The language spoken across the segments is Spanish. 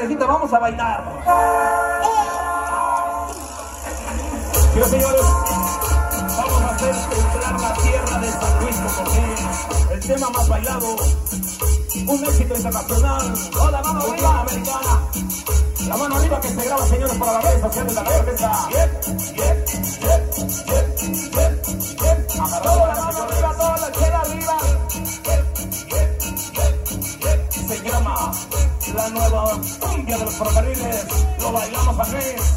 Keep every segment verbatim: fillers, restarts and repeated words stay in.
parejita, vamos a bailar. Pero señores, vamos a hacer temblar la tierra de San Luis Potosí. El tema más bailado, un éxito internacional. Hola, mano arriba, americana. La mano arriba que se graba, señores, para la red social de la orquesta. Yep, yep, yep, yep, yep, yep. Agarrado la mano arriba, toda la izquierda arriba. Yep, yep, yep, yep. Se llama la nueva cumbia de los ferrocarriles. Lo bailamos a tres.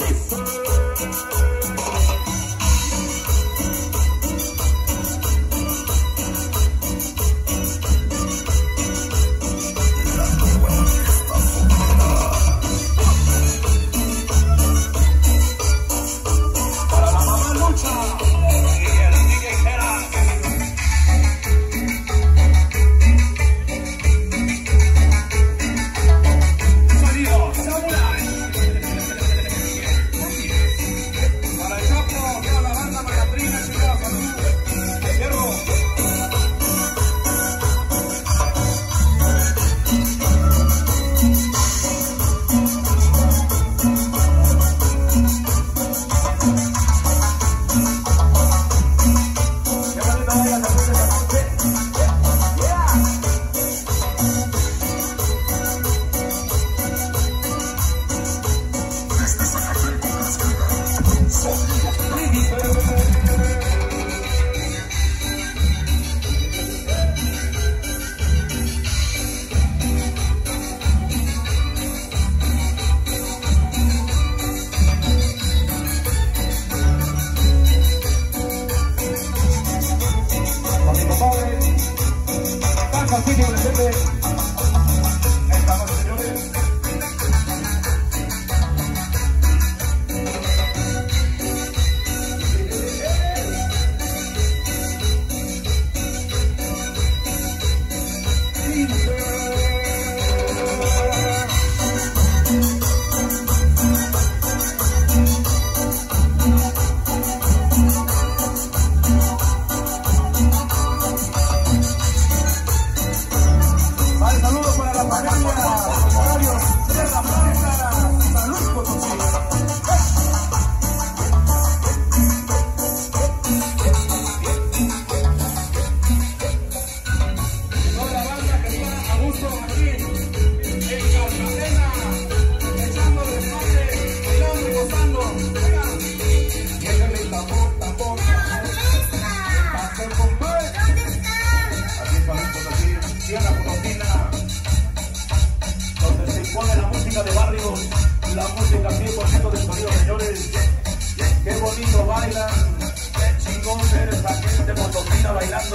De barrios, la música cien por ciento del sonido, señores. Qué bonito bailan, qué chingón eres la gente potosina bailando.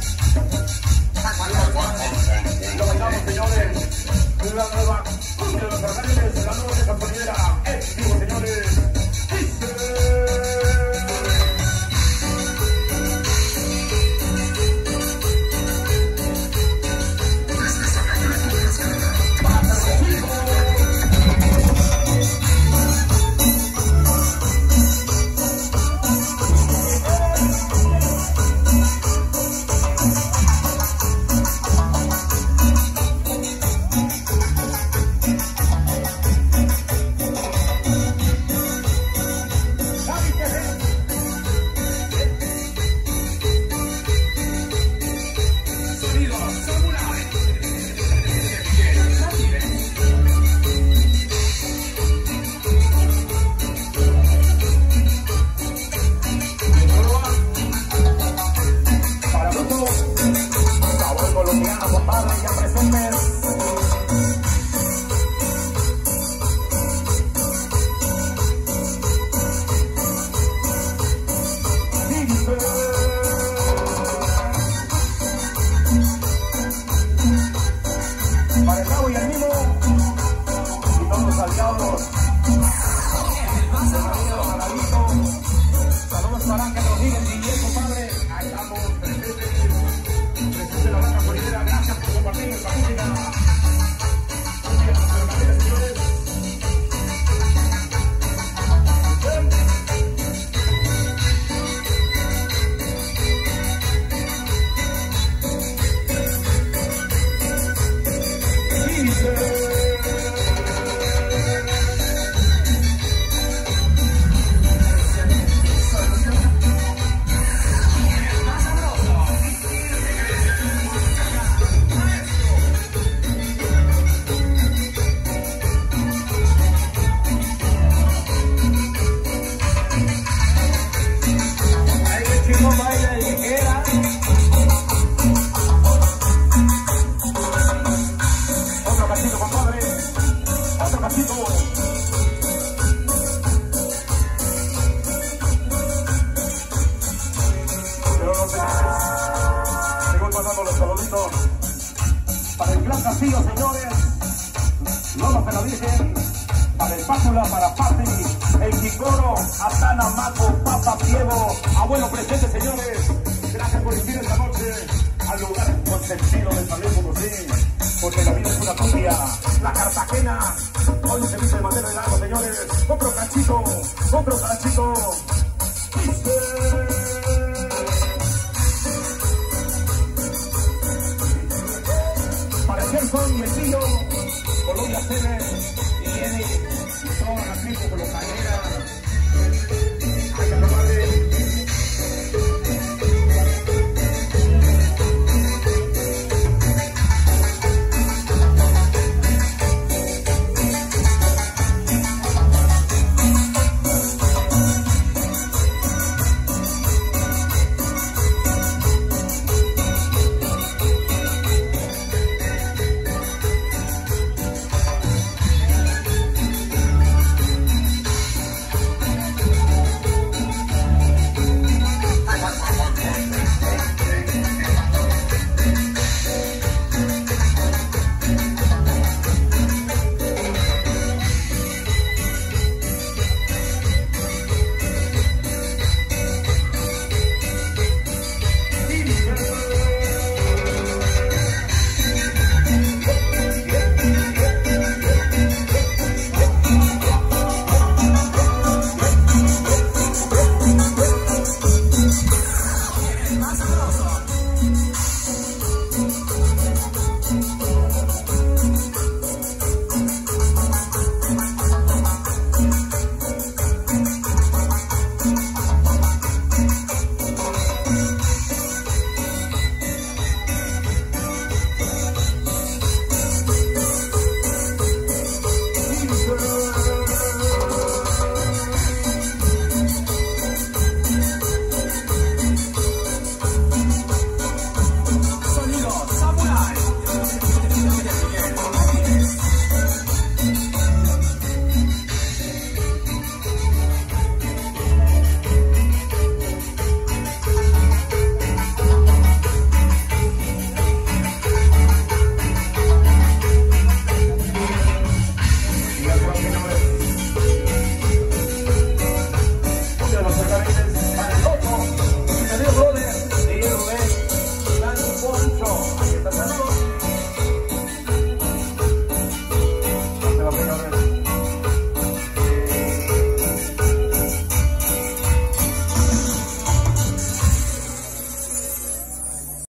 Lo bailamos, señores. La nueva cumbia de los ferrocarriles, la nueva compañera. Es vivo, señores. Loma para la Virgen, para el Pátula, para Pati, el Quicoro, Atana, Maco, Papa, Piego, abuelo presente, señores. Gracias por ir esta noche al lugar consentido de San Luis Potosí, porque la vida es una cumbia. La Cartagena, hoy se viste de manera de largo, señores. Compro cachito, compro cachito. Para el Gerson, Mesillo, Colombia Cene, y Jenny, y toda la tribu con los